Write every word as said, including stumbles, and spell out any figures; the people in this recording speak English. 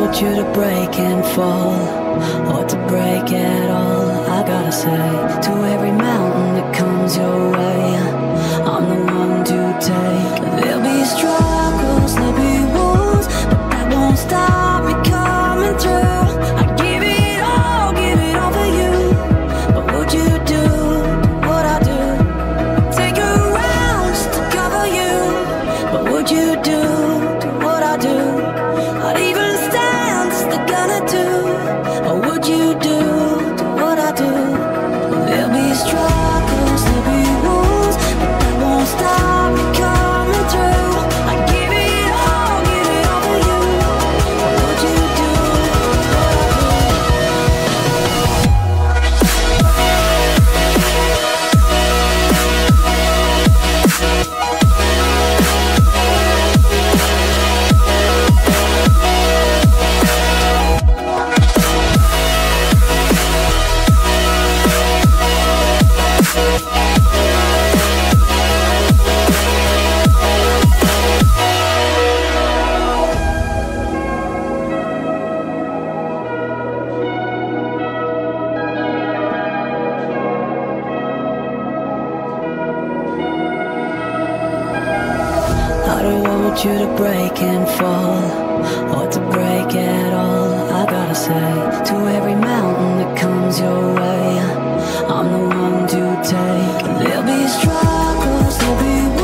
want you to break and fall, or to break at all. I gotta say, to every mountain that comes your way, I'm the one to take. There'll be struggles, there'll be wounds, but that won't stop me coming through. I give it all, give it all for you. But would you do what I do? Take a round just to cover you. But would you do what I do? I'd even stand just to gonna do. Or would you do what I do? There'll be struggles, there'll be wounds, but that won't stop me coming through. I give it all, give it all for you. Or would you do what I do? I don't want you to break and fall, or to break at all. I gotta say, to every mountain that comes your way, I'm the one to take. There'll be struggles, there'll be